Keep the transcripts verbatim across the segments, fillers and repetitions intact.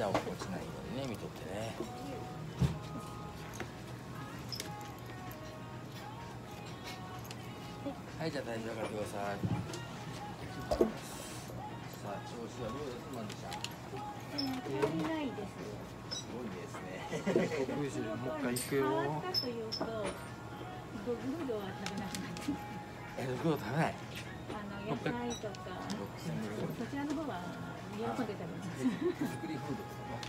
じゃあ落ちないようにね見とってね。はい、じゃあ体重上がってください。さあ、調子はどうですマンデシャン。 足りないです。 すごいですね。 得意し、もう一回行くよ。 変わったというと、ドッグフードは食べなくなって。 え、ドッグフード食べない。 あの野菜とか、そちらの方は喜んで食べます。 手作りフードとかも。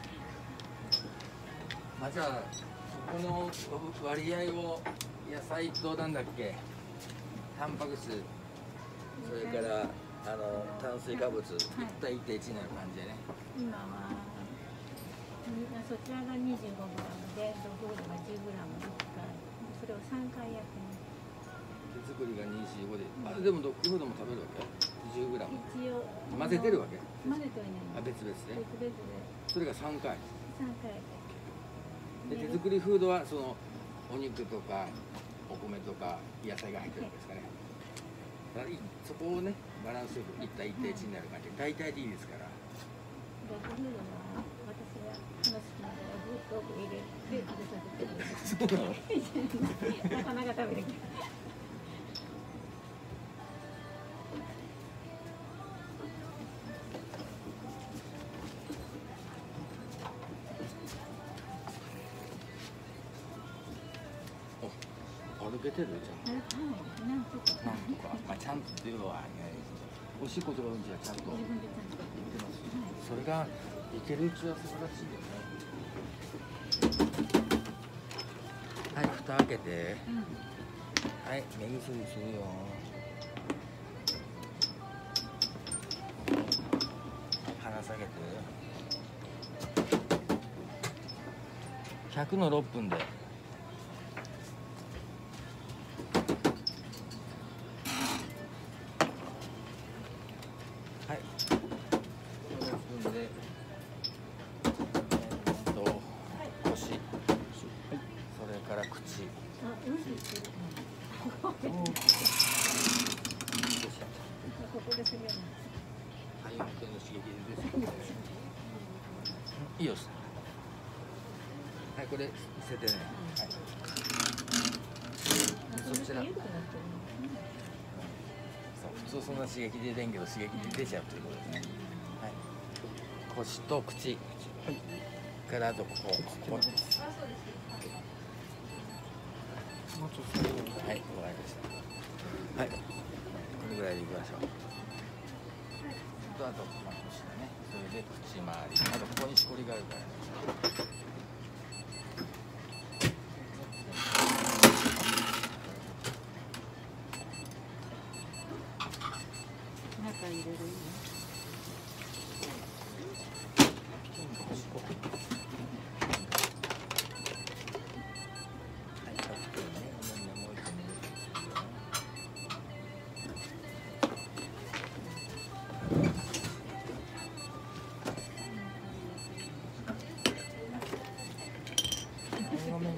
まあ、じゃあ、そこの割合を野菜となんだっけ。タンパク質、それからあの炭水化物、いったいいっていちになる感じでね。 今はそちらがにじゅうごグラムで、ドッグフードがじゅうグラムいっかい、それをさんかいやってます。 手作りがにじゅうごで、あ、でもドッグフードも食べるわけ？じゅうグラム。 一応混ぜてるわけ？ 混ぜてはいない。 あ、別々で。 別々で。 それがさんかい。 さんかいで。手作りフードはそのお肉とかお米とか野菜が入ってるんですかね。そこをね、バランスよくいったいいっていちになる感じで、大体でいいですから。 ドッグフードは私が話しながらずっと入れて食べさせてる。そうなの？なかなか食べる。 歩けてるじゃん。 はい、なんとか。 なんとか、まあ、ちゃんとっていうのは、おしっことかうんちはちゃんと。 自分でちゃんと言ってます。 それがいけるうちは素晴らしいよね。はい、蓋開けて。うん、はい、目薬するよ。鼻下げて。ひゃくのろっぷんで。はい。ろっぷんで。えっと、腰。それから口。 あ、うんちしてる。ここでするような。 体温計の刺激です。いいよ。はい、これ捨ててね。はい。そちら。そう、普通そんな刺激で出んけど、刺激で出ちゃうということですね。はい。腰と口。はい。からあとここ。ここ。はい、わかりました。はい。これぐらいでいきましょう。とあとまあ腰だね。それで口周り。あとここにしこりがあるからね。 中入れるよ。 ごめんね。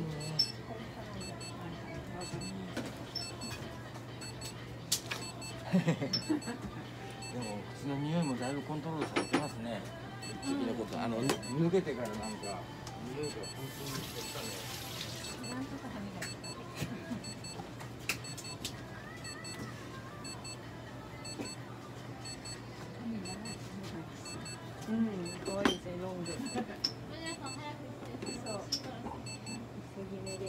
でも口の匂いもだいぶコントロールされてますね。次のこと、あの抜けてからなんか匂いが本当にしてきたね。 なんとか歯磨き。うん、可愛いですね、ロング。そう。薄切れで。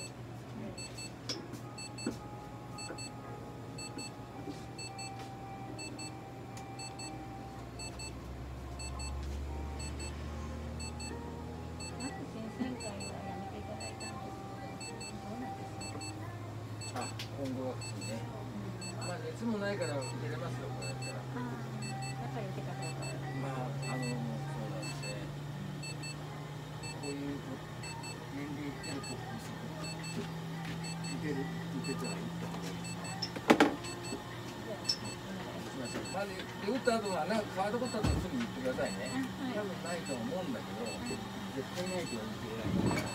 あ、今後はですね。まあ熱もないから受けれますよ、これだったら。 ああ、やっぱり受けた方が。 まあ、あの、そうだって、こういう年齢いってると、受ける、受けたら打った方がいいですね。すみません。まあ、で、打った後は、なんかカード取った後すぐ言ってくださいね。多分ないと思うんだけど、絶対ないとは言ってないから。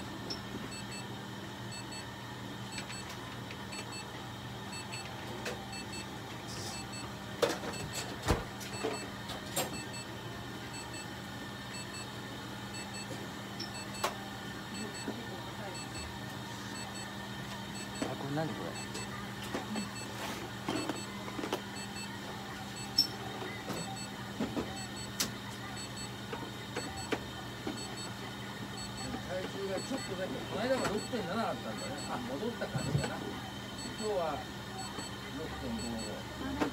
何これ。体重がちょっとだけ、この間はろくてんななあったんだね。あ、戻った感じかな。今日はろくてんごご。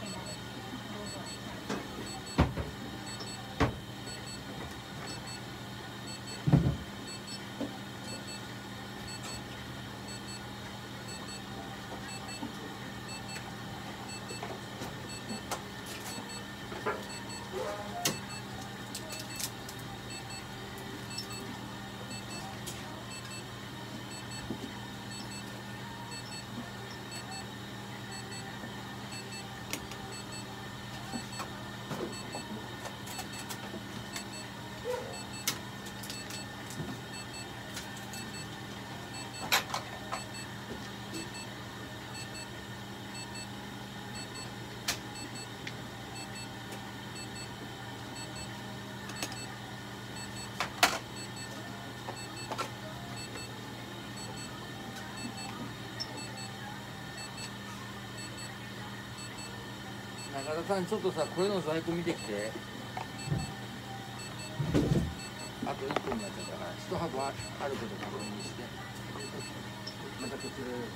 中田さん、ちょっとさ、これの在庫見てきて。あといっぷんになっちゃったから、一箱あること確認して。またこちらへ。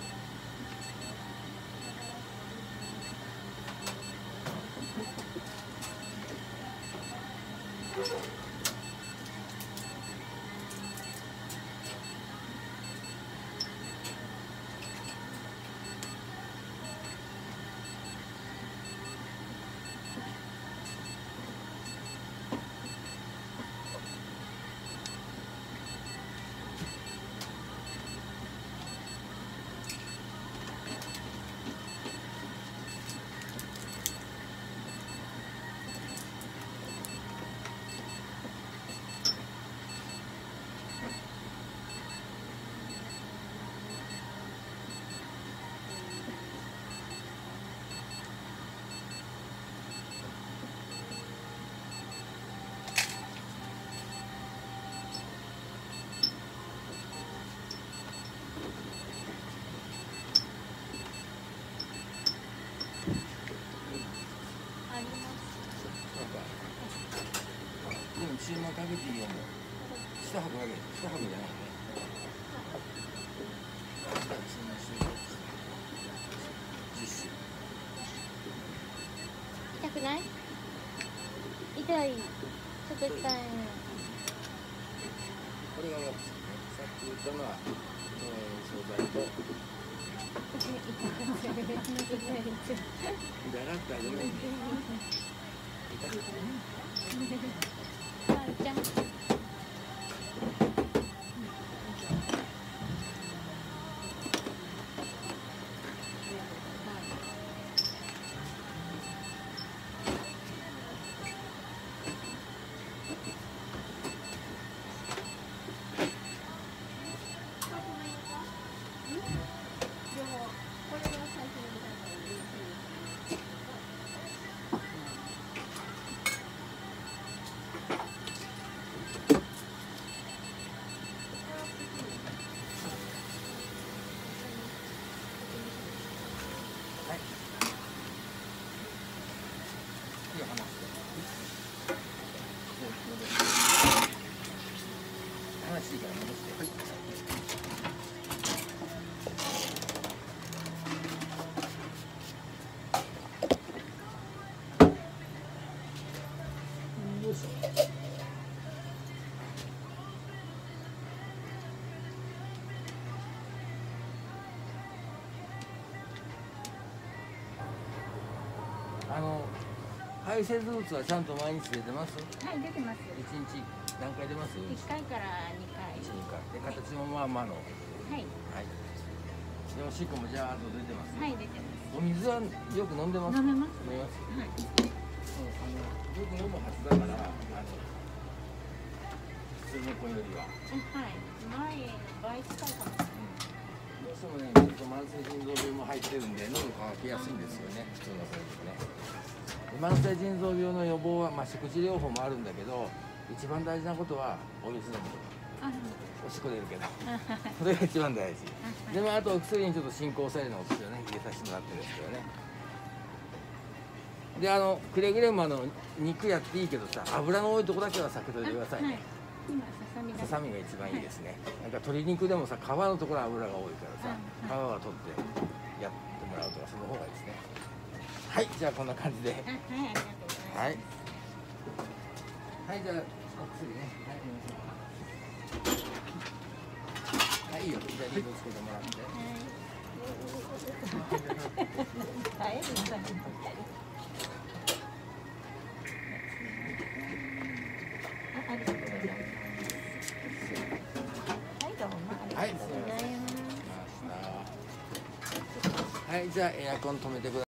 でも注文かけていいよ。もう一箱だけ、一箱じゃないね。注文して実習。 痛くない？痛い。ちょっと痛い。 これが分かったね。さっき言ったのは、えー、素材と。だらったらごめんね。痛くない。 じゃん。 話いいから戻して。はい。よいしょ。あの排泄物はちゃんと毎日出てます？ はい、出てます。 一日何回出ます？ 一回から二回。 一二回。で形もまあまあの。 はい。 はい。でおしっこもじゃあと出てます。 はい、出てます。 お水はよく飲んでます？ 飲めます。 飲みます。 はい。 そうあのよく飲むはずだからあの普通の子よりは。 はい。前倍近いかも。 どうしてもね、ちょっと慢性腎臓病も入ってるんで喉乾きやすいんですよね、普通の子よりもね。慢性腎臓病の予防は、まあ、食事療法もあるんだけど一番大事なことはお水飲むこと。 あおしっこ出るけど、 あそれが一番大事。 あでもあとお薬にちょっと進行されるのお薬をね入れさせてもらってるんですけどね。で、あのくれぐれもあの肉やっていいけどさ、油の多いとこだけは避けといてくださいね。 今ささみがささみが一番いいですね。なんか鶏肉でもさ、皮のところは油が多いからさ、皮は取ってやってもらうとかその方がいいですね。はい、じゃあこんな感じで。 あはいありがとうございますはい。はい、じゃあお薬ね。はい、はい、いいよ。じゃあリードつけてもらって。 はい。ありがとうございます。はい、どうもありがとうございます。 はい、じゃあエアコン止めてください。